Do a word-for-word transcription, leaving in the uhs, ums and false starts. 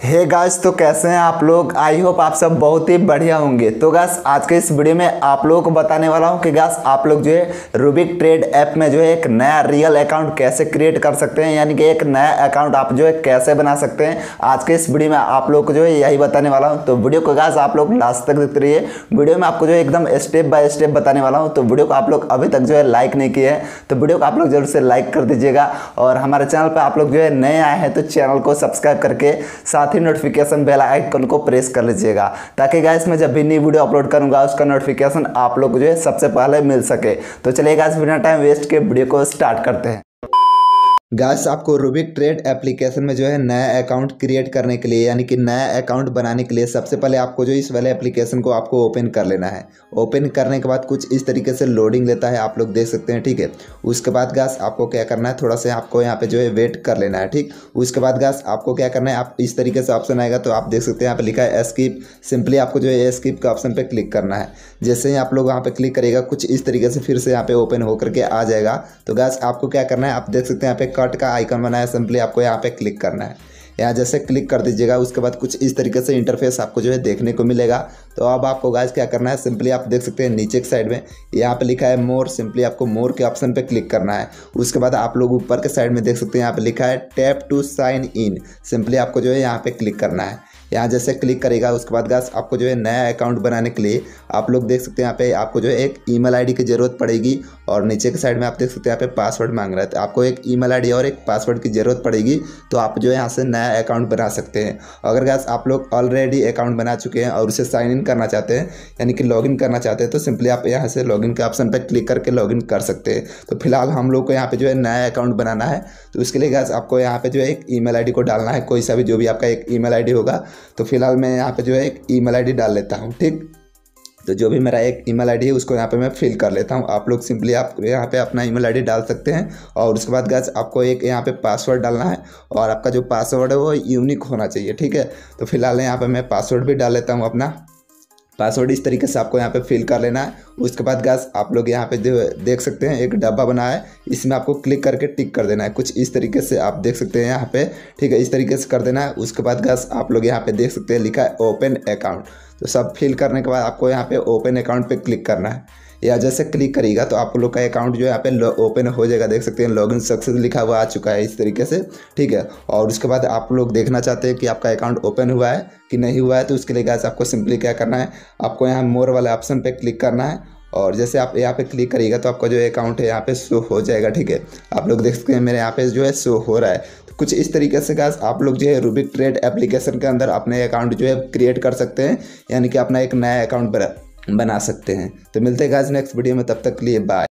Hey guys, तो कैसे हैं आप लोग। आई होप आप सब बहुत ही बढ़िया होंगे। तो गाइस आज के इस वीडियो में आप लोगों को बताने वाला हूं कि गाइस आप लोग जो है रूबिक ट्रेड ऐप में जो है एक नया रियल अकाउंट कैसे क्रिएट कर सकते हैं, यानी कि एक नया अकाउंट आप जो है कैसे बना सकते हैं। आज के इस वीडियो में आप लोग को जो है यही बताने वाला हूँ। तो वीडियो को गाइस आप लोग लास्ट तक देखते रहिए। वीडियो में आपको जो है एकदम स्टेप बाय स्टेप बताने वाला हूँ। तो वीडियो को आप लोग अभी तक जो है लाइक नहीं किए हैं तो वीडियो को आप लोग जरूर से लाइक कर दीजिएगा। और हमारे चैनल पर आप लोग जो है नए आए हैं तो चैनल को सब्सक्राइब करके साथ ही नोटिफिकेशन बेल आइकन को प्रेस कर लीजिएगा, ताकि गाइस मैं जब भी नई वीडियो अपलोड करूंगा उसका नोटिफिकेशन आप लोग को जो है सबसे पहले मिल सके। तो चलिए गाइस बिना टाइम वेस्ट के वीडियो को स्टार्ट करते हैं। गाइस आपको रूबिक ट्रेड एप्लीकेशन में जो है नया अकाउंट क्रिएट करने के लिए, यानी कि नया अकाउंट बनाने के लिए सबसे पहले आपको जो इस वाले एप्लीकेशन को आपको ओपन कर लेना है। ओपन करने के बाद कुछ इस तरीके से लोडिंग लेता है, आप लोग देख सकते हैं, ठीक है। उसके बाद गाइस आपको क्या करना है, थोड़ा सा आपको यहाँ पे जो है वेट कर लेना है, ठीक। उसके बाद गाइस आपको क्या करना है, आप इस तरीके से ऑप्शन आएगा तो आप देख सकते हैं यहाँ पे लिखा है एस्केप। सिंपली आपको जो है एस्केप के ऑप्शन पे क्लिक करना है। जैसे ही आप लोग वहाँ पे क्लिक करेगा कुछ इस तरीके से फिर से यहाँ पे ओपन होकर के आ जाएगा। तो गाइस आपको क्या करना है, आप देख सकते हैं यहाँ पे कट का आइकन बना है, सिंपली आपको यहाँ पे क्लिक करना है। यहाँ जैसे क्लिक कर दीजिएगा उसके बाद कुछ इस तरीके से इंटरफेस आपको जो है देखने को मिलेगा। तो अब आपको गाइस क्या करना है, सिंपली आप देख सकते हैं नीचे की साइड में यहाँ पे लिखा है मोर। सिंपली आपको मोर के ऑप्शन पे क्लिक करना है। उसके बाद आप लोग ऊपर के साइड में देख सकते हैं यहाँ पे लिखा है tap to sign in. Simply आपको जो है यहाँ पे क्लिक करना है। यहाँ जैसे क्लिक करेगा उसके बाद गाइस आपको जो है नया अकाउंट बनाने के लिए आप लोग देख सकते हैं यहाँ पे आपको जो है एक ईमेल आईडी की ज़रूरत पड़ेगी। और नीचे के साइड में आप देख सकते हैं यहाँ पे पासवर्ड मांग रहा है। तो आपको एक ईमेल आईडी और एक पासवर्ड की ज़रूरत पड़ेगी, तो आप जो है यहाँ से नया अकाउंट बना सकते हैं। अगर गाइस आप लोग ऑलरेडी अकाउंट बना चुके हैं और उसे साइन इन करना चाहते हैं, यानी कि लॉगिन करना चाहते हैं, तो सिंपली आप यहाँ से लॉगिन के ऑप्शन पर क्लिक करके लॉगिन कर सकते हैं। तो फिलहाल हम लोग को यहाँ पे जो है नया अकाउंट बनाना है, तो उसके लिए गाइस आपको यहाँ पे जो है एक ईमेल आईडी को डालना है, कोई सा भी जो भी आपका एक ईमेल आईडी होगा। तो फिलहाल मैं यहाँ पे जो है एक ईमेल आईडी डाल लेता हूँ, ठीक। तो जो भी मेरा एक ईमेल आईडी है उसको यहाँ पे मैं फिल कर लेता हूँ। आप लोग सिंपली आप यहाँ पे अपना ईमेल आईडी डाल सकते हैं। और उसके बाद गाइस आपको एक यहाँ पे पासवर्ड डालना है और आपका जो पासवर्ड है वो यूनिक होना चाहिए, ठीक है। तो फिलहाल यहाँ पे मैं पासवर्ड भी डाल लेता हूँ अपना। पासवर्ड इस तरीके से आपको यहाँ पे फिल कर लेना है। उसके बाद गाइस आप लोग यहाँ पे जो देख सकते हैं एक डब्बा बना है, इसमें आपको क्लिक करके टिक कर देना है। कुछ इस तरीके से आप देख सकते हैं यहाँ पे, ठीक है, इस तरीके से कर देना है। उसके बाद गाइस आप लोग यहाँ पे देख सकते हैं लिखा है ओपन अकाउंट। तो सब फिल करने के बाद आपको यहाँ पे ओपन अकाउंट पे क्लिक करना है। या जैसे क्लिक करिएगा तो आप लोग का अकाउंट जो है यहाँ पे ओपन हो जाएगा। देख सकते हैं लॉगिन सक्सेस लिखा हुआ आ चुका है इस तरीके से, ठीक है। और उसके बाद आप लोग देखना चाहते हैं कि आपका अकाउंट ओपन हुआ है कि नहीं हुआ है, तो उसके लिए गाइस आपको सिंपली क्या करना है, आपको यहाँ मोर वाले ऑप्शन पे क्लिक करना है। और जैसे आप यहाँ पे क्लिक करिएगा तो आपका जो अकाउंट है यहाँ पे शो हो जाएगा, ठीक है। आप लोग देख सकते हैं मेरे यहाँ पे जो है शो हो रहा है। तो कुछ इस तरीके से गाइस आप लोग जो है रूबिक ट्रेड एप्लीकेशन के अंदर अपने अकाउंट जो है क्रिएट कर सकते हैं, यानी कि अपना एक नया अकाउंट बना सकते हैं। तो मिलते हैं गाइस नेक्स्ट वीडियो में, तब तक के लिए बाय।